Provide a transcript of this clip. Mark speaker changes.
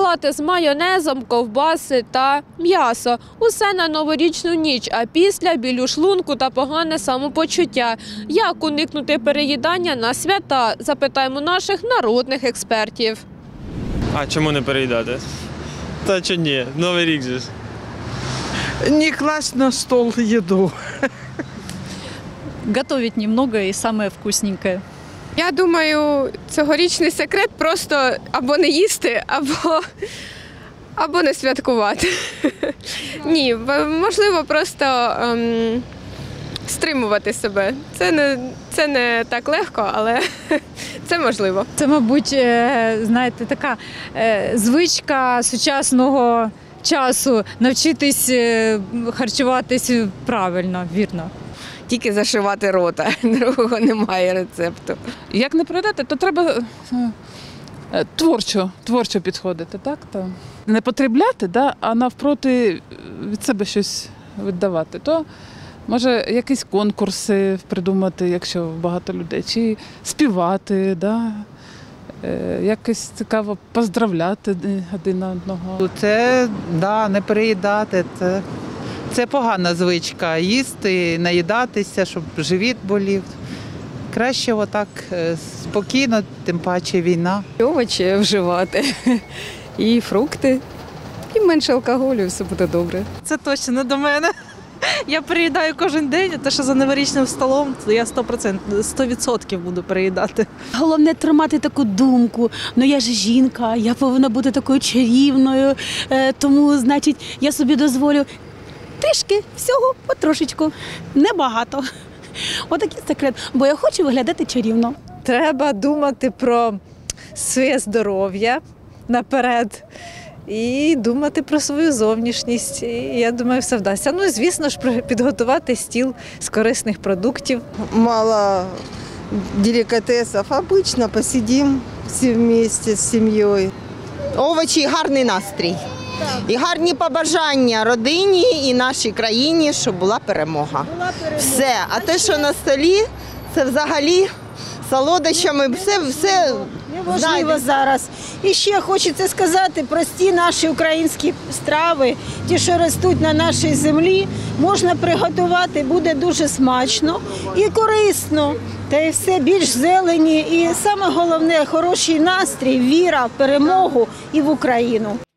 Speaker 1: салати з майонезом, ковбаси та м'ясо. Усе на новорічну ніч, а після – біль у шлунку та погане самопочуття. Як уникнути переїдання на свята? Запитаємо наших народних експертів.
Speaker 2: А чому не переїдати? Та чи ні? Новий рік же ж.
Speaker 3: Не класть на стол еду.
Speaker 4: Готовить немного и самое вкусненькое.
Speaker 5: Я думаю, цьогорічний секрет просто або не їсти, або не святкувати. Ні, можливо, просто стримувати себе. Це не так легко, але це можливо.
Speaker 6: Це, мабуть, знаєте, така звичка сучасного часу – навчитись харчуватись правильно, вірно.
Speaker 5: Тільки зашивати рота, другого немає рецепту.
Speaker 7: Як не передати, то треба творчо підходити, так? Не потребляти, да? А навпроти від себе щось віддавати. То може якісь конкурси придумати, якщо багато людей, чи співати, да? Якось цікаво поздравляти один одного.
Speaker 3: Це, не переїдати, це погана звичка. Їсти, наїдатися, щоб живіт болів. Краще отак спокійно, тим паче війна.
Speaker 8: Овочі вживати і фрукти, і менше алкоголю, все буде добре.
Speaker 9: Це точно не до мене. Я переїдаю кожен день, а те, що за новорічним столом, то я 100% буду переїдати.
Speaker 10: Головне тримати таку думку, я ж жінка, я повинна бути такою чарівною, тому, значить, я собі дозволю трішки, всього, потрошечку, небагато. Отакий секрет, бо я хочу виглядати чарівно.
Speaker 4: Треба думати про своє здоров'я наперед і думати про свою зовнішність. І я думаю, все вдасться. Ну, звісно ж, підготувати стіл з корисних продуктів.
Speaker 11: Мало деликатесов. Обычно посидим всі вместе з сім'єю.
Speaker 12: Овочі і гарний настрій. І гарні побажання родині і нашій країні, щоб була перемога. Все. А те, що на столі, це взагалі солодощами, все
Speaker 10: Важливо зараз. І ще хочеться сказати, прості наші українські страви, ті, що ростуть на нашій землі, можна приготувати, буде дуже смачно і корисно. Та й все більш зелені. І саме головне – хороший настрій, віра в перемогу і в Україну.